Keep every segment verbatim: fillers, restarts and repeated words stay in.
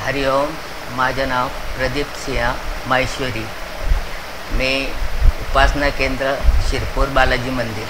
हरिओम. माझं नाव प्रदीप सिंह माहेश्वरी. मी उपासना केंद्र शिरपूर बालाजी मंदिर.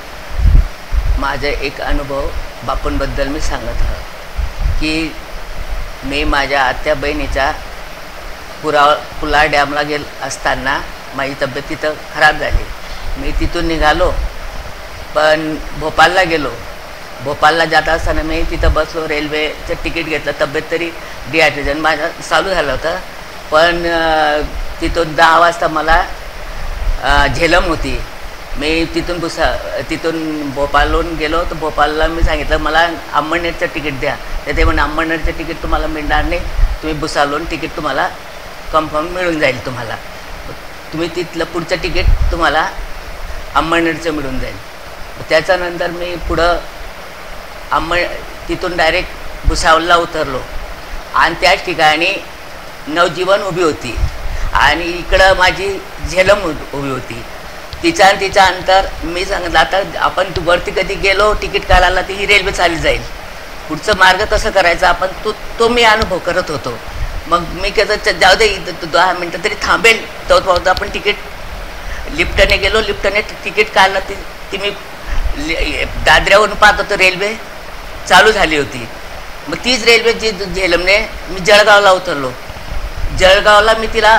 माझा एक अनुभव बापूंबद्दल मी सांगत आहे की मी माझ्या आत्या बहिणीच्या पुरा पुला डॅमला गेल असताना माझी तब्येत तिथं खराब झाली. मी तिथून निघालो पण भोपाळला गेलो. भोपाळला जात असताना मी तिथं बसलो. रेल्वेचं तिकीट घेतलं. तब्येत तरी डिहायड्रेशन माझं चालू झालं होतं. पण तिथून दहा वाजता मला झेलम होती. मी तिथून बुसा तिथून भोपाळहून गेलो तर भोपाळला मी सांगितलं मला अंबरनेरचं तिकीट द्या. तर ते म्हणे अंबरनेरचं तिकीट तुम्हाला मिळणार नाही. तुम्ही बुसावरून तिकीट तुम्हाला कन्फर्म मिळून जाईल. तुम्हाला तुम्ही तिथलं पुढचं तिकीट तुम्हाला अंबरनेरचं मिळून जाईल. त्याच्यानंतर मी पुढं अंब तिथून डायरेक्ट भुसावळला उतरलो आणि त्याच ठिकाणी नवजीवन उभी होती आणि इकडं माझी झेलम उभी होती. तिचा आणि तिचं अंतर मी सांगितलं आता आपण तू वरती कधी गेलो तिकीट काढायला ती ही रेल्वे चालली जाईल. पुढचं मार्ग कसं करायचा आपण तो तो मी अनुभव करत होतो. मग मी कसं जाऊ दे दहा मिनटं तरी थांबेल तो पाहतो आपण तिकीट लिफ्टने गेलो. लिफ्टने तिकीट काढलं ती ती मी दादऱ्यावरून पाहत होतो रेल्वे चालू झाली होती. मग तीच रेल्वे जी झेलमने मी जळगावला उतरलो. जळगावला मी तिला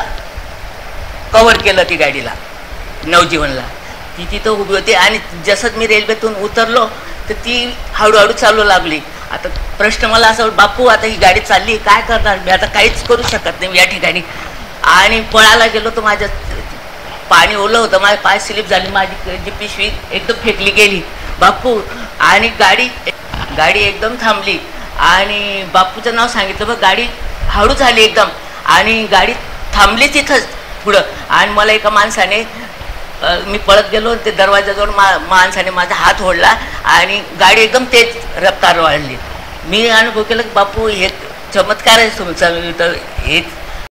कवर केलं ती गाडीला नवजीवनला. ती तिथं उभी होती आणि जसंच मी रेल्वेतून उतरलो तर ती हळूहळू चालू लागली. आता प्रश्न मला असं बापू आता ही गाडी चालली काय करणार मी आता काहीच करू शकत नाही या ठिकाणी. आणि पळायला गेलो तर माझ्या पाणी ओलं होतं. माझे पाय स्लिप झाली. माझी जी पिशवी एकदम फेकली गेली बापू. आणि गाडी गाडी एकदम थांबली आणि बापूचं नाव सांगितलं बघ गाडी हळू झाली एकदम आणि गाडी थांबली तिथंच पुढं. आणि मला एका माणसाने मी पळत गेलो ते दरवाजाजवळ मा माणसाने माझा हात ओढला आणि गाडी एकदम तेज रफ्तार वाढली. मी अनुभव केलं की बापू हे चमत्कार आहे तुमचा. तर हे